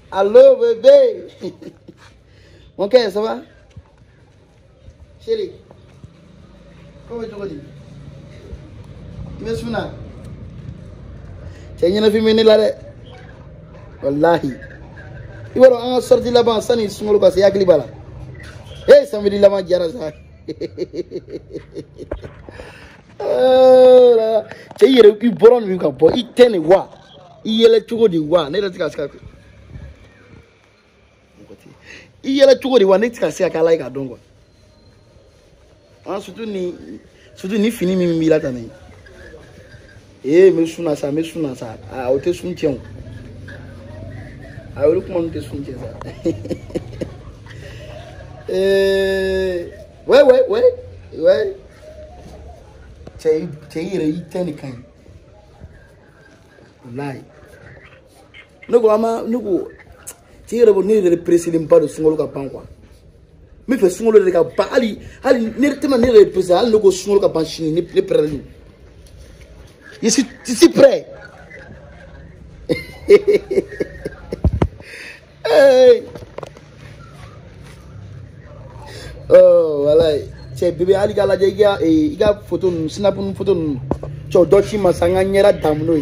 Allô, bébé. Mon cœur, ça va? Chérie, comment tu vas dire? Tu me souviens? Tu as une fille là. Wallahi. Il va sortir là-bas, ça n'est pas le cas, c'est Yaglibala. Eh, ça me dit là-bas, Diarasa. Tu as eu bon, il tenait wa. Il est le tour du wa, n'est-ce pas? Il y a le tour de Wanet Kassia à Dongo. Surtout ni fini Milatane. Eh, Messuna, à Hôtel Suntion. I will look on the Suntia. Ouais. Tay, Tenican. Lie. No go, no go. Tira bonito de presidente para o senhor Capangua. Me fez senhor de Capá ali nertema nele presidente no go senhor Capanchini ne prelu. E se pré. Oh, voilà. C'est bébé ali gala jega e iga photo snap un photo cho dochi masanga nyera damnoi.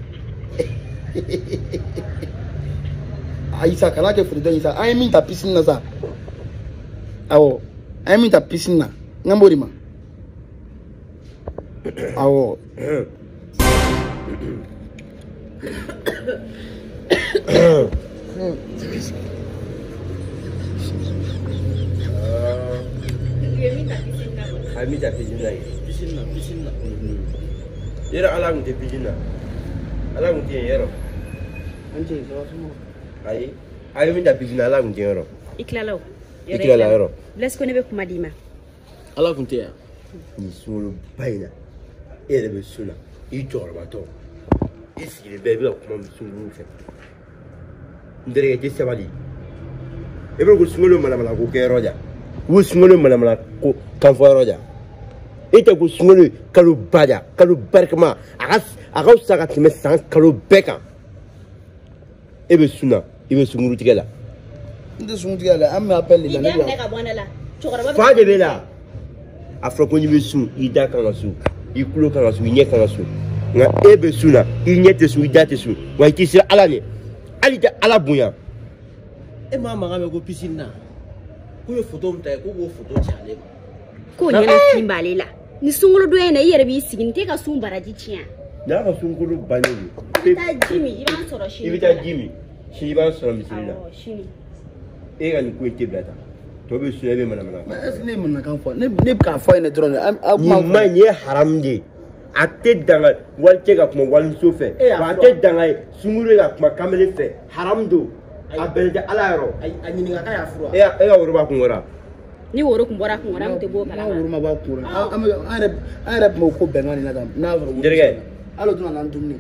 Aïssa, quand tu fais des choses, aïe, ta piscine là ça. Awo, aïe, ta piscine là. N'amborima. Awo. Aïe, ta piscine là. Piscine là. Yera alang te piscine là. Alang te yero. Anche, ça va tout. Ayo minta piscine ala kunti yoro. Iklalo. Iklala yoro. Bless ko nebe kumadima. Ala kunti ya. Ni sulu baina. Ele be sula. Itora bato. Isi le bebe kuma sulu fe. Ndere ke sabali. Ebe ko sulu mala ko ke roja. Wo sulu mala ko kanfo roja. Ite ko sulu kalu baja, kalu barkama. Aga saka time san kalu beka. Ebe suna. Il veut se mourir là. Il veut se mourir là. Il m'appelle les gars. Fa de bela. Afro il veut sou, il da kan sou. Il kulo kan sou, il nye kan sou. Nga ebe suna, il nyete sou, il date sou. Wa ki sira ala ne. Ali ta ala bunya. E mama ga me go piscine na. Ko yo photo mta ko go photo chale. Ko nyana simbale la. Ni sungolo do ene yere bi sigin te ka sumbara ji tia. Na ka sungolo bani. Ita Jimmy, iban soro shi. Ibita Jimmy. Shi ba soro misila. Oh, shini. E ga ni ko te blata. To be su ebe mana. Ma ne mun kan fo. Ne ka fo ene drone. Ni ma ni haram de. Ate danga walche ga kuma wal so fe. Ba ate danga sunguro ga kuma kamele fe. Haram do. Abelde ala ro. Anyini ga ya furo. E ga woro ba kungora. Ni woro kumbora mte bo kala. Na woro ma ba kura. Arab mo ko bengani na dam. Na woro. Nderege. Alo duna nan dumni.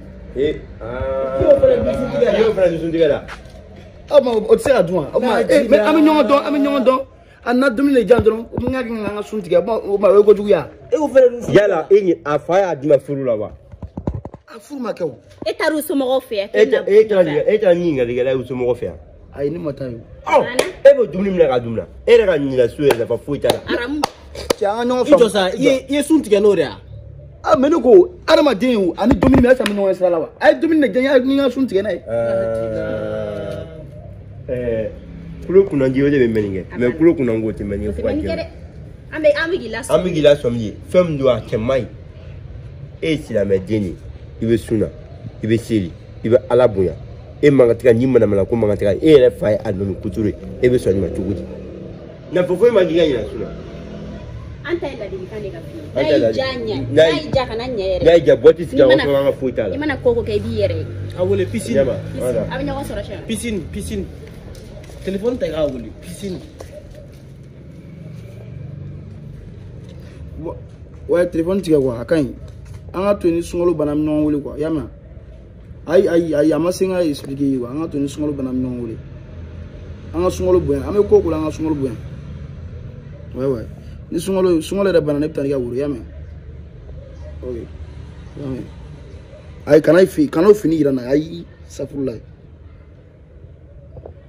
Yo fera du sundigala. Ma o tsira duma. Mais ami nyongo don. Anna dumni le jandron. O ngaki nga suntiga. O ma wego juya. E o fera du. Yala enyi afaya dima furu la ba. Afuru ma kew. E taru so mo fe. Eta ni nga digala uso mo fe. Ay ni matayo. Oh, ebo dumni mna ga dumna. Era ga ni la suwe la fa fuita la. Aram. Ti an nyongo fa. Ito sa ye suntiga no ria. Menuko adama den ani domini me asami no esala wa ay domini ne janya ni nga sun tigena kulo kuna ndio de meninge me kulo kuna ngoti meninge kwa kere amigila somni fem do akemai e sila medeni ibe suna ibe siri ibe alabuya e mangatika nyima na ko mangatika e le fai adonu kuture ebe so nyima tugudi na fofo magiga nyina suna anta enda dikane ka fi dai janya dai jaka na nyere dai jaboti sika ko nga fuita la imana koko ke biere awole piscine abanya ko soro sha piscine téléphone ta awole piscine wa téléphone tiga kwa akan anga to ni sungolo banam non wole kwa yama ay amasinga expliquer wa anga to ni sungolo banam non wole anga sungolo buya ame koko la anga sungolo buya ouais ni sungolo da banana nepta ga wuro yame okay yame ay kanai fi kano fini ira na ay safulai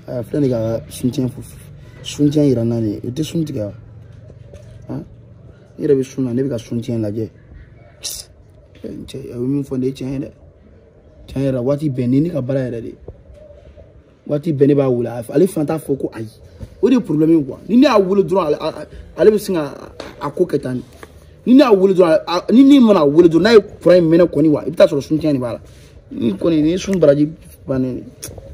a filɛ nin ka suntiyɛn yira n na de o tɛ sun tigɛ wa n yɛrɛ bɛ sun na ne bɛ ka suntiyɛn lajɛ cɛ a bɛ min fɔ ne ye tiɲɛ ye dɛ tiɲɛ yɛrɛ waati bɛɛ ni ne ka baara yɛrɛ de waati bɛɛ ne b'a wele ale fana t'a fɔ ko ayi o de ye problème ye quoi ni ne y'a wele dɔrɔn ale bɛ sin ka a ko kɛ tan ni ne y'a wele dɔrɔn ni ne mana wele dɔrɔn n'a ye kuran in mɛnɛ kɔni wa i bɛ taa sɔrɔ suntiyɛn de b'a la ni kɔni ni sun baraji bannen